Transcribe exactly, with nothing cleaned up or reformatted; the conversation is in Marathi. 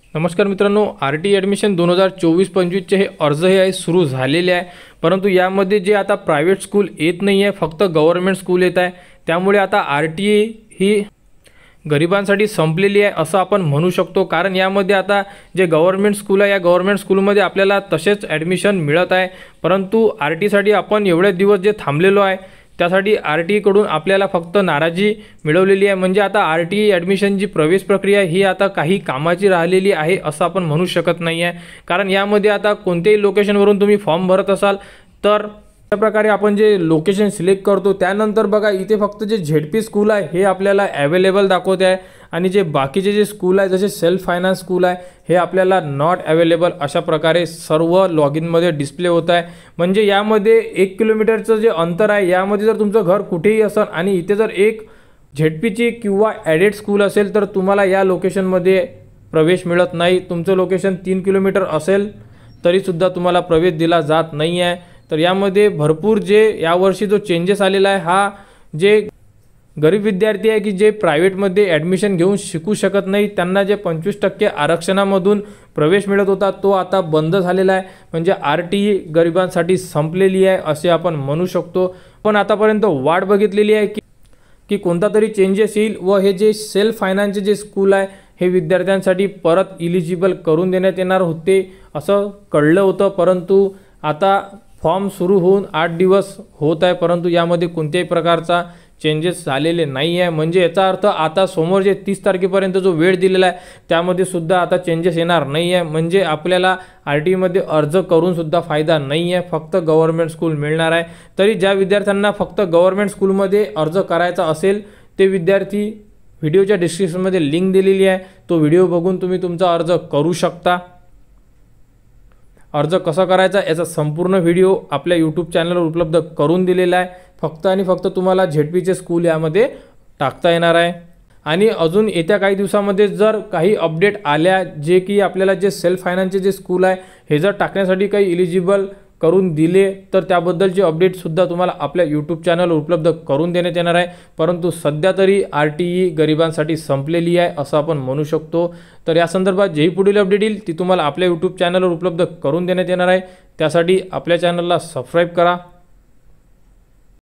नमस्कार मित्रांनो, आर टी ॲडमिशन दोन हजार चोवीस पंचवीसचे हे अर्ज हे आहे सुरू झालेले आहे। परंतु यामध्ये जे आता प्रायव्हेट स्कूल येत नाही आहे, फक्त गव्हर्नमेंट स्कूल येत आहे। त्यामुळे आता आर टी ही गरिबांसाठी संपलेली आहे असं आपण म्हणू शकतो। कारण यामध्ये आता जे गव्हर्नमेंट स्कूल आहे, या गव्हर्नमेंट स्कूलमध्ये आपल्याला तसेच ॲडमिशन मिळत आहे। परंतु आर टीसाठी आपण एवढे दिवस जे थांबलेलो आहे त्यासाठी आर टीकडून आपल्याला फक्त नाराजी मिळवलेली आहे। म्हणजे आता आर टी ॲडमिशनची प्रवेश प्रक्रिया ही आता काही कामाची राहिलेली आहे असं आपण म्हणू शकत नाही आहे। कारण यामध्ये आता कोणत्याही लोकेशनवरून तुम्ही फॉर्म भरत असाल तर अशा प्रकारे आपण जे लोकेशन सिलेक्ट करतो त्यानंतर बघा इथे फक्त जे झेड पी स्कूल आहे हे आपल्याला अवेलेबल दाखवते आहे आणि जे बाकीचे जे स्कूल आहे जसे सेल्फ फायनान्स स्कूल आहे हे आपल्याला नॉट अवेलेबल अशा प्रकारे सर्व लॉग इनमध्ये डिस्प्ले होत आहे। म्हणजे यामध्ये एक किलोमीटरचं जे अंतर आहे यामध्ये जर तुमचं घर कुठेही असेल आणि इथे जर एक झेड पीची किंवा ॲडेड स्कूल असेल तर तुम्हाला या लोकेशनमध्ये प्रवेश मिळत नाही। तुमचं लोकेशन तीन किलोमीटर असेल तरीसुद्धा तुम्हाला प्रवेश दिला जात नाही आहे। तर यामध्ये भरपूर जे यावर्षी जो चेंजेस आलेला आहे हा जे गरीब विद्यार्थी आहे की जे प्रायव्हेटमध्ये ॲडमिशन घेऊन शिकू शकत नाही त्यांना जे पंचवीस टक्के आरक्षणामधून प्रवेश मिळत होता तो आता बंद झालेला आहे। म्हणजे आर टी गरिबांसाठी संपलेली आहे असे आपण म्हणू शकतो। पण आतापर्यंत वाट बघितलेली आहे की की कोणता तरी चेंजेस येईल व हे जे सेल्फ फायनान्सचे जे स्कूल आहे हे विद्यार्थ्यांसाठी परत इलिजिबल करून देण्यात येणार होते असं कळलं होतं। परंतु आता फॉर्म सुरू होऊन आठ दिवस होत आहे परंतु यामध्ये कोणत्याही प्रकारचा चेंजेस झालेले नाही आहे। म्हणजे याचा अर्थ आता समोर जे तीस तारखेपर्यंत जो वेळ दिलेला आहे त्यामध्ये सुद्धा आता चेंजेस येणार नाही आहे। म्हणजे आपल्याला आर टीमध्ये अर्ज करून सुद्धा फायदा नाही आहे, फक्त गव्हर्नमेंट स्कूल मिळणार आहे। तरी ज्या विद्यार्थ्यांना फक्त गव्हर्नमेंट स्कूलमध्ये अर्ज करायचा असेल ते विद्यार्थी व्हिडिओच्या डिस्क्रिप्शनमध्ये लिंक दिलेली आहे, तो व्हिडिओ बघून तुम्ही तुमचा अर्ज करू शकता। अर्ज कसा करायचा याचा संपूर्ण व्हिडिओ आपल्या यूट्यूब चॅनलवर उपलब्ध करून दिलेला आहे। फक्त आणि फक्त तुम्हाला झेड पीचे स्कूल यामध्ये टाकता येणार आहे। आणि अजून येत्या काही दिवसामध्ये जर काही अपडेट आल्या जे की आपल्याला जे सेल्फ फायनान्सचे जे स्कूल आहे हे जर टाकण्यासाठी काही इलिजिबल करून दिले तर त्याबद्दलचे अपडेटसुद्धा तुम्हाला आपल्या यूट्यूब चॅनलवर उपलब्ध करून देण्यात येणार आहे। परंतु सध्या तरी आर टी ई गरिबांसाठी संपलेली आहे असं आपण म्हणू शकतो। तर या संदर्भात जेही पुढील अपडेट येईल ती तुम्हाला आपल्या यूट्यूब चॅनलवर उपलब्ध करून देण्यात येणार आहे। त्यासाठी आपल्या चॅनलला सबस्क्राईब करा।